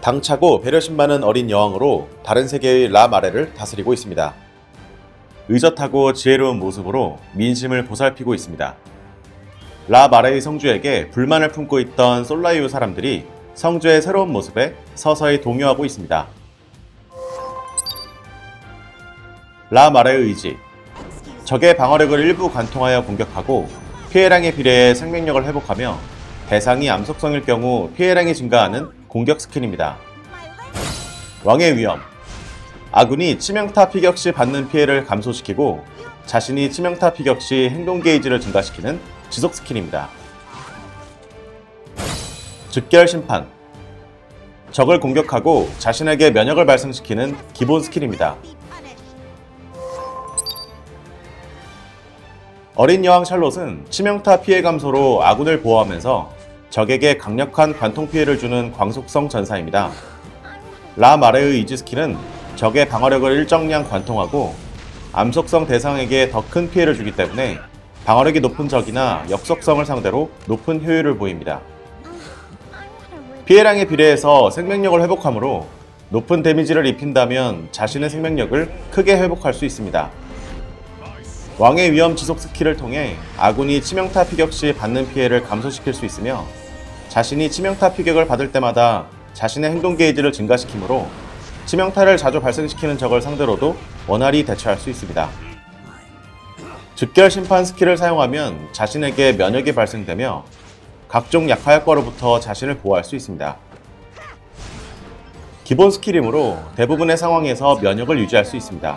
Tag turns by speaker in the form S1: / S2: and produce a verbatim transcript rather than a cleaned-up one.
S1: 당차고 배려심 많은 어린 여왕으로 다른 세계의 라마레를 다스리고 있습니다. 의젓하고 지혜로운 모습으로 민심을 보살피고 있습니다. 라마레의 성주에게 불만을 품고 있던 솔라이오 사람들이 성주의 새로운 모습에 서서히 동요하고 있습니다. 라마레의 의지. 적의 방어력을 일부 관통하여 공격하고 피해량에 비례해 생명력을 회복하며 대상이 암속성일 경우 피해량이 증가하는 공격 스킬입니다. 왕의 위험. 아군이 치명타 피격 시 받는 피해를 감소시키고 자신이 치명타 피격 시 행동 게이지를 증가시키는 지속 스킬입니다. 즉결 심판. 적을 공격하고 자신에게 면역을 발생시키는 기본 스킬입니다. 어린 여왕 샬롯은 치명타 피해 감소로 아군을 보호하면서 적에게 강력한 관통 피해를 주는 광속성 전사입니다. 라마레의 이지 스킬은 적의 방어력을 일정량 관통하고 암속성 대상에게 더 큰 피해를 주기 때문에 방어력이 높은 적이나 역속성을 상대로 높은 효율을 보입니다. 피해량에 비례해서 생명력을 회복하므로 높은 데미지를 입힌다면 자신의 생명력을 크게 회복할 수 있습니다. 왕의 위험 지속 스킬을 통해 아군이 치명타 피격 시 받는 피해를 감소시킬 수 있으며 자신이 치명타 피격을 받을 때마다 자신의 행동 게이지를 증가시키므로 치명타를 자주 발생시키는 적을 상대로도 원활히 대처할 수 있습니다. 즉결 심판 스킬을 사용하면 자신에게 면역이 발생되며 각종 약화 효과로부터 자신을 보호할 수 있습니다. 기본 스킬이므로 대부분의 상황에서 면역을 유지할 수 있습니다.